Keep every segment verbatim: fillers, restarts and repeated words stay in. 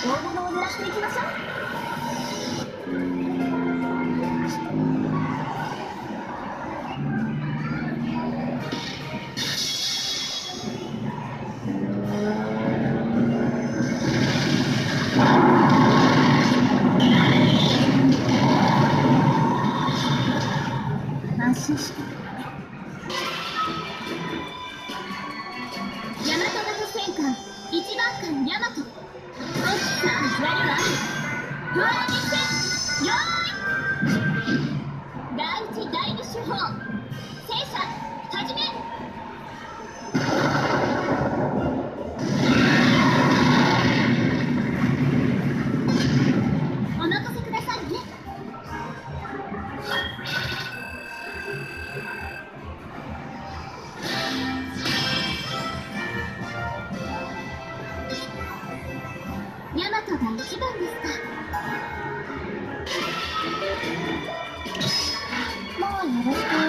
大物を狙っていきましょう。安心して。大和型戦艦いちばん艦ヤマト。さあやるわ。フォア撃戦よーい。第一第二手法戦車始め。お任せくださいね。ヤマトが一番ですか。もうよろしく。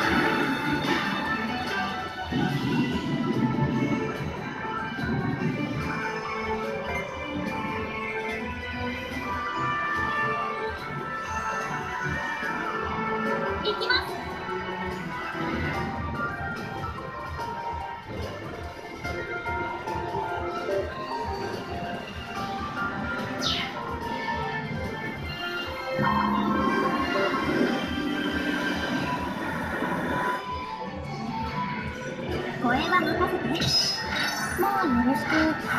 行きます。声は任せて。もうよろしく。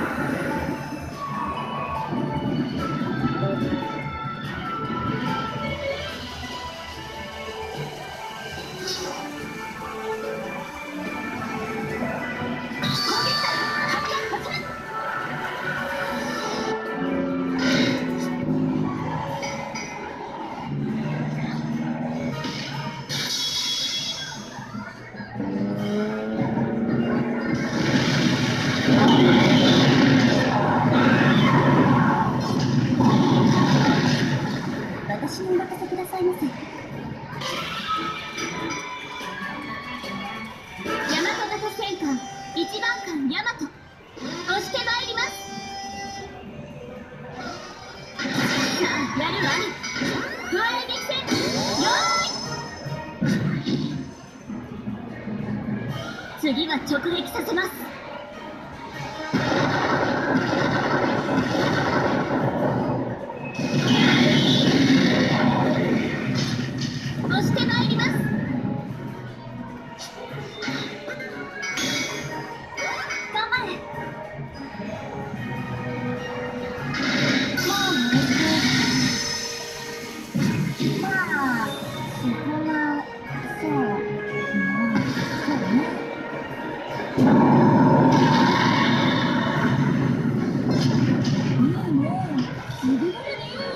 私にお任せくださいませ。大和型戦艦いちばん艦ヤマト押してまいります。さあやるわ。フォア撃戦よーい。次は直撃させます。押してまいります。頑張れ。もうよろしく。まあそこはそうまあそうね。いいね。すぐるね。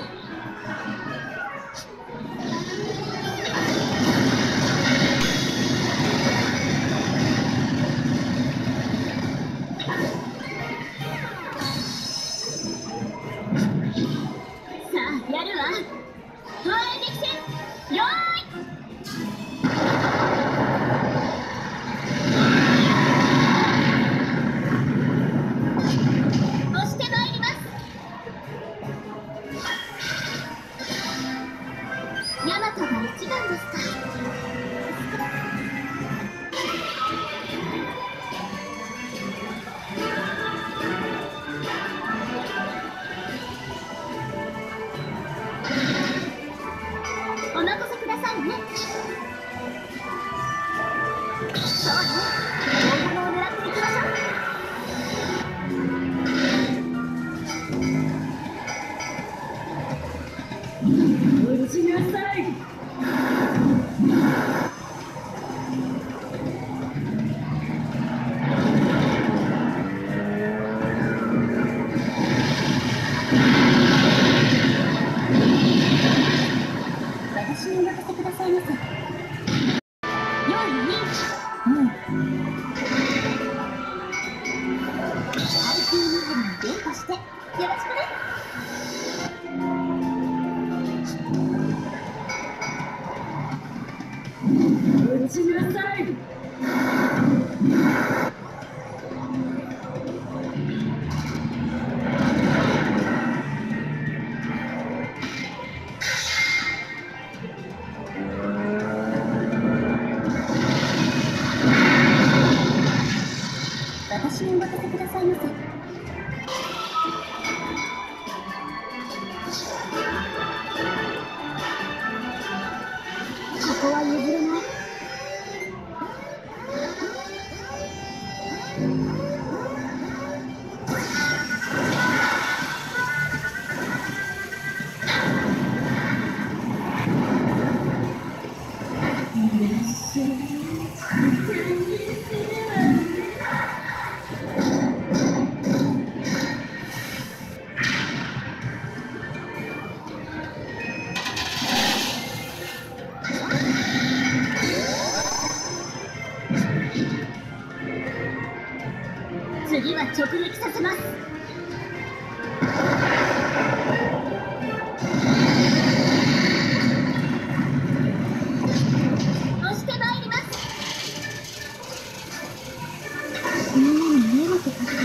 やるわ。フォア撃戦よーい。押してまいります。ヤマトが一番ですか。お任せくださいね。そうね。大物を狙っていきましょう。撃ちなさい。私にお任せくださいませ。用意に。うん。最近見張りに伝播してよろしくね。撃ちなさい。 させます。押してまいります。みんなに迷惑かけてる。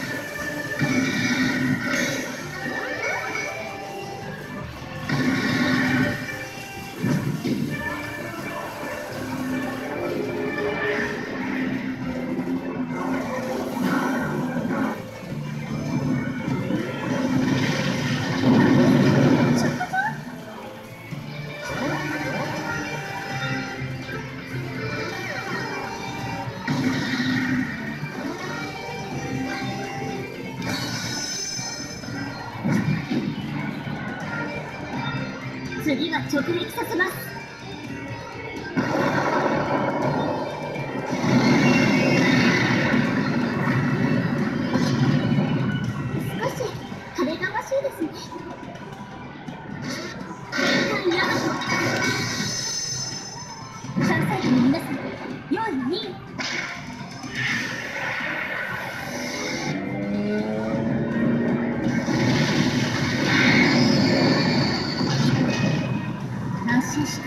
次は直撃させます。少し晴れがましいですね。戦艦ヤマト、参賽機の皆さん、用意はいい？安心して。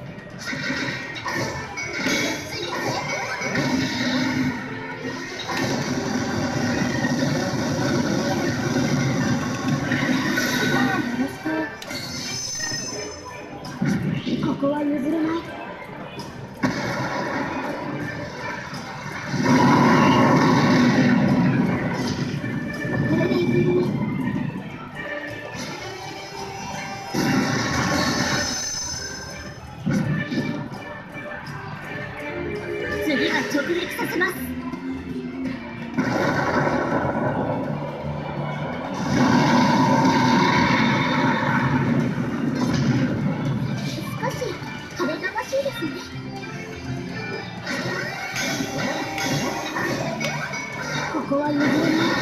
ここは譲れない。これでいけるね。次は直撃させます。少し晴れがましいですね。ここは譲れない。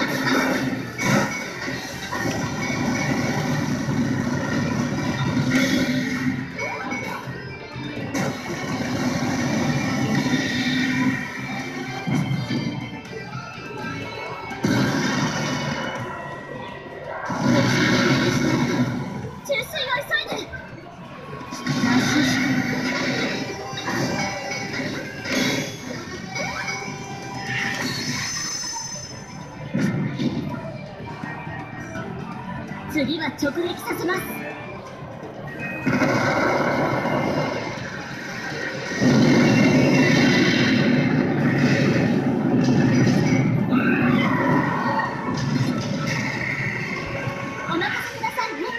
次は直撃させます。お任せくださいね。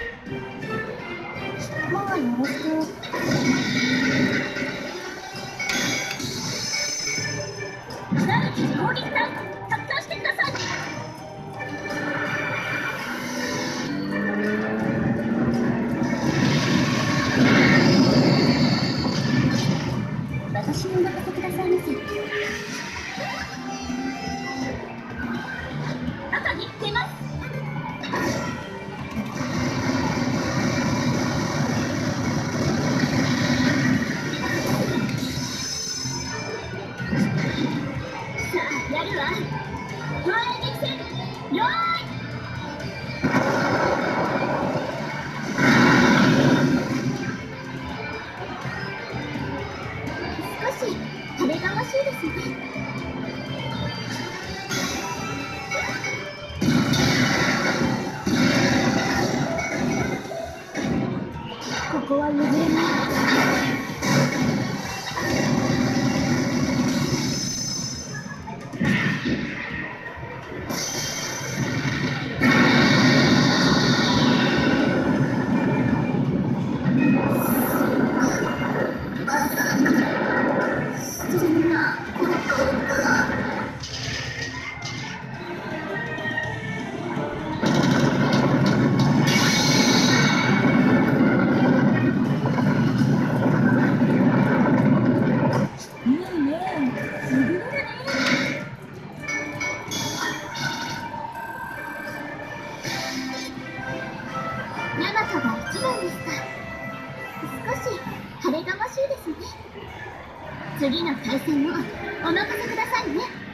もうよろしく。第一次攻撃隊発艦してください。私にお任せくださいませ。赤に出ます。さあやるわ。東映激戦、よーい。少し晴れがましいですね。ここは譲れない。ヤマトが一番ですか。少し晴れがましいですね。次の対戦もお任せくださいね。